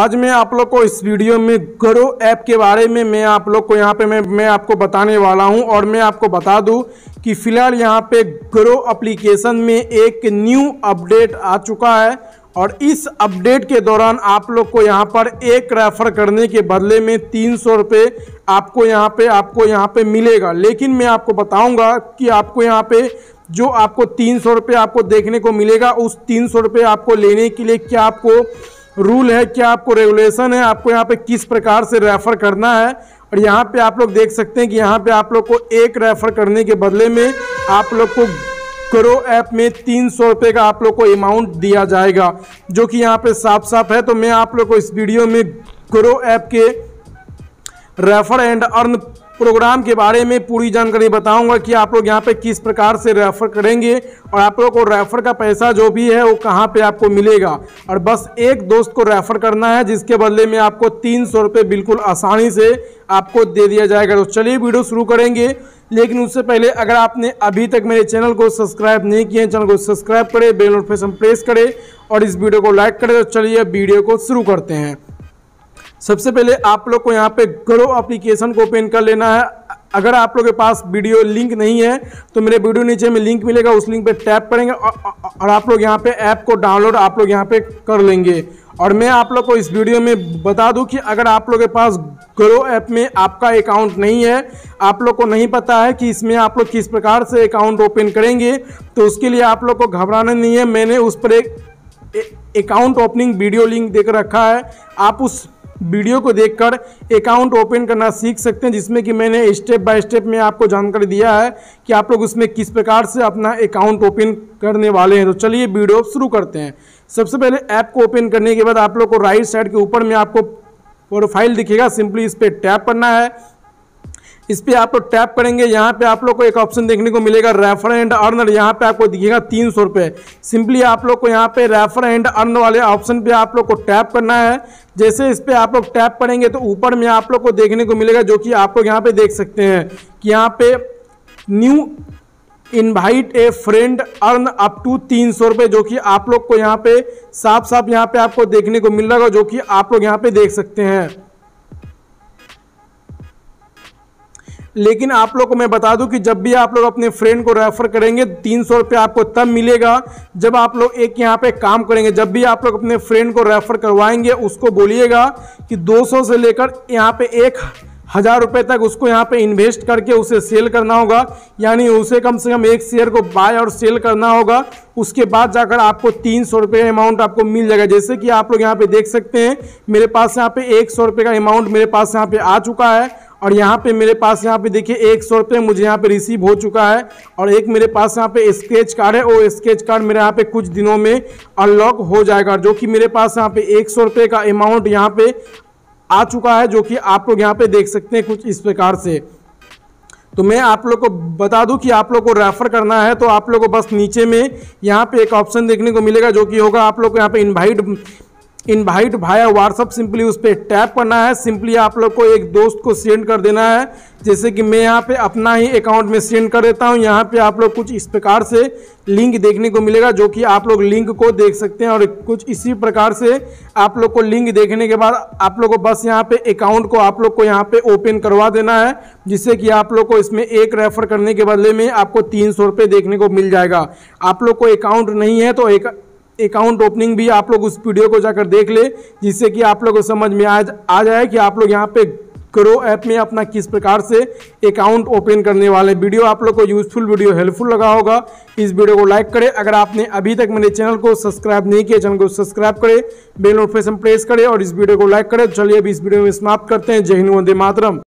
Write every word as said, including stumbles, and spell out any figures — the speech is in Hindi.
आज मैं आप लोग को इस वीडियो में ग्रो ऐप के बारे में मैं आप लोग को यहाँ पे मैं मैं आपको बताने वाला हूँ। और मैं आपको बता दूँ कि फ़िलहाल यहाँ पे ग्रो एप्लीकेशन में एक न्यू अपडेट आ चुका है और इस अपडेट के दौरान आप लोग को यहाँ पर एक रेफर करने के बदले में तीन सौ रुपये आपको यहाँ पे आपको यहाँ पे मिलेगा। लेकिन मैं आपको बताऊँगा कि आपको यहाँ पे जो आपको तीन सौ रुपये आपको देखने को मिलेगा, उस तीन सौ रुपये आपको लेने के लिए क्या आपको रूल है, क्या आपको रेगुलेशन है, आपको यहाँ पे किस प्रकार से रेफ़र करना है। और यहाँ पे आप लोग देख सकते हैं कि यहाँ पे आप लोग को एक रेफ़र करने के बदले में आप लोग को ग्रो ऐप में तीन सौ रुपये का आप लोग को अमाउंट दिया जाएगा, जो कि यहाँ पे साफ साफ है। तो मैं आप लोग को इस वीडियो में ग्रो ऐप के रेफर एंड अर्न प्रोग्राम के बारे में पूरी जानकारी बताऊंगा कि आप लोग यहाँ पे किस प्रकार से रेफ़र करेंगे और आप लोग को रेफ़र का पैसा जो भी है वो कहाँ पे आपको मिलेगा। और बस एक दोस्त को रेफ़र करना है जिसके बदले में आपको तीन सौ रुपये बिल्कुल आसानी से आपको दे दिया जाएगा। तो चलिए वीडियो शुरू करेंगे, लेकिन उससे पहले अगर आपने अभी तक मेरे चैनल को सब्सक्राइब नहीं किए, चैनल को सब्सक्राइब करें, बेल नोटिफिकेशन प्रेस करें और इस वीडियो को लाइक करें। तो चलिए वीडियो को शुरू करते हैं। सबसे पहले आप लोग को यहाँ पे ग्रो एप्लीकेशन को ओपन कर लेना है। अगर आप लोग के पास वीडियो लिंक नहीं है तो मेरे वीडियो नीचे में लिंक मिलेगा, उस लिंक पे टैप करेंगे और आप लोग यहाँ पे ऐप को डाउनलोड आप लोग यहाँ पे कर लेंगे। और मैं आप लोग को इस वीडियो में बता दूं कि अगर आप लोग के पास ग्रो ऐप में आपका अकाउंट नहीं है, आप लोग को नहीं पता है कि इसमें आप लोग किस प्रकार से अकाउंट ओपन करेंगे, तो उसके लिए आप लोग को घबराना नहीं है। मैंने उस पर एक अकाउंट ओपनिंग वीडियो लिंक देकर रखा है, आप उस वीडियो को देखकर अकाउंट ओपन करना सीख सकते हैं, जिसमें कि मैंने स्टेप बाय स्टेप में आपको जानकारी दिया है कि आप लोग उसमें किस प्रकार से अपना अकाउंट ओपन करने वाले हैं। तो चलिए वीडियो शुरू करते हैं। सबसे पहले ऐप को ओपन करने के बाद आप लोग को राइट साइड के ऊपर में आपको प्रोफाइल दिखेगा, सिंपली इस पर टैप करना है। इस पे आप लोग टैप करेंगे, यहाँ पे आप लोग को एक ऑप्शन देखने को मिलेगा रेफर एंड अर्न। यहाँ पे आपको दिखेगा तीन सौ रुपये। सिंपली आप लोग को यहाँ पे रेफर एंड अर्न वाले ऑप्शन पे आप लोग को टैप करना है। जैसे इस पे आप लोग टैप करेंगे तो ऊपर में आप लोग को देखने को मिलेगा, जो कि आप लोग यहाँ पे देख सकते हैं कि यहाँ पे new invite a friend earn up to तीन सौ रुपये, जो कि आप लोग को यहाँ पे साफ साफ यहाँ पे आपको देखने को मिल रहा है, जो कि आप लोग यहाँ पे देख सकते हैं। लेकिन आप लोग को मैं बता दूं कि जब भी आप लोग अपने फ्रेंड को रेफर करेंगे तीन सौ रुपये आपको तब मिलेगा जब आप लोग एक यहाँ पे काम करेंगे। जब भी आप लोग अपने फ्रेंड को रेफर करवाएंगे उसको बोलिएगा कि दो सौ से लेकर यहाँ पे एक हज़ार रुपये तक उसको यहाँ पे इन्वेस्ट करके उसे सेल करना होगा, यानी उसे कम से कम एक शेयर को बाय और सेल करना होगा। उसके बाद जाकर आपको तीन सौ रुपये अमाउंट आपको मिल जाएगा। जैसे कि आप लोग यहाँ पे देख सकते हैं मेरे पास यहाँ पे एक सौ रुपये का अमाउंट मेरे पास यहाँ पे आ चुका है और यहाँ पे मेरे पास यहाँ पे देखिए एक सौ रुपये मुझे यहाँ पे रिसीव हो चुका है। और एक मेरे पास यहाँ पे स्केच कार्ड है, वो स्केच कार्ड मेरे यहाँ पे कुछ दिनों में अनलॉक हो जाएगा, जो कि मेरे पास यहाँ पे एक सौ रुपये का अमाउंट यहाँ पे आ चुका है, जो कि आप लोग यहाँ पे देख सकते हैं कुछ इस प्रकार से। तो मैं आप लोग को बता दूं कि आप लोग को रेफर करना है तो आप लोग को बस नीचे में यहाँ पे एक ऑप्शन देखने को मिलेगा, जो कि होगा आप लोग को यहाँ पे invite invite via WhatsApp. Simply उस पर टैप करना है। सिंपली आप लोग को एक दोस्त को सेंड कर देना है, जैसे कि मैं यहाँ पे अपना ही अकाउंट में सेंड कर देता हूँ। यहाँ पे आप लोग कुछ इस प्रकार से लिंक देखने को मिलेगा, जो कि आप लोग लिंक को देख सकते हैं। और कुछ इसी प्रकार से आप लोग को लिंक देखने के बाद आप लोग को बस यहाँ पे अकाउंट को आप लोग को यहाँ पे ओपन करवा देना है, जिससे कि आप लोग को इसमें एक रेफर करने के बदले में आपको तीन सौ रुपये देखने को मिल जाएगा। आप लोग को अकाउंट नहीं है तो एक अकाउंट ओपनिंग भी आप लोग उस वीडियो को जाकर देख ले, जिससे कि आप लोग को समझ में आ आ जाए कि आप लोग यहाँ पे ग्रो ऐप में अपना किस प्रकार से अकाउंट ओपन करने वाले। वीडियो आप लोग को यूजफुल वीडियो हेल्पफुल लगा होगा। इस वीडियो को लाइक करें। अगर आपने अभी तक मेरे चैनल को सब्सक्राइब नहीं किया, चैनल को सब्सक्राइब करें, बेल नोटिफिकेशन प्रेस करें और इस वीडियो को लाइक करें। चलिए अभी इस वीडियो में समाप्त करते हैं। जय हिंद, वंदे मातरम।